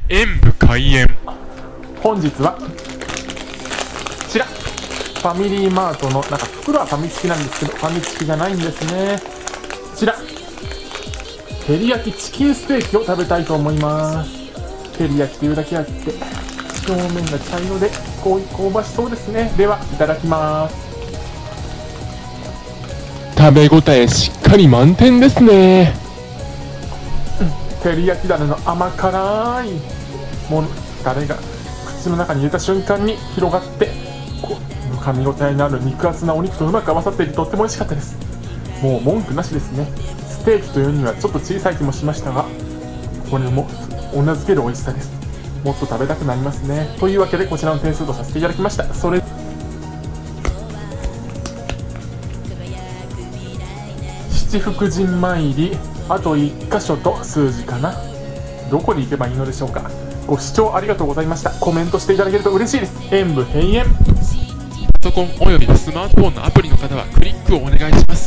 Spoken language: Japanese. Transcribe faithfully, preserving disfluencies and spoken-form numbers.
演武開演。 本日はこちらファミリーマートのなんか袋はファミチキなんですけど、ファミチキじゃないんですね。こちら照り焼きチキンステーキを食べたいと思います。照り焼きというだけあって表面が茶色でこう香ばしそうですね。ではいただきます。 食べ応えしっかり満点ですね。 照り焼きだれの甘辛いものタレが口の中に入れた瞬間に広がって、こう噛み応えのある肉厚なお肉とうまく合わさっていてとっても美味しかったです。もう文句なしですね。ステーキというにはちょっと小さい気もしましたが、これもうなずける美味しさです。もっと食べたくなりますね。というわけでこちらの点数とさせていただきました。それ七福神参りあといっかしょと数字かな。どこで行けばいいのでしょうか。ご視聴ありがとうございました。コメントしていただけると嬉しいです。演武閉園。 パソコンおよびスマートフォンのアプリの方はクリックをお願いします。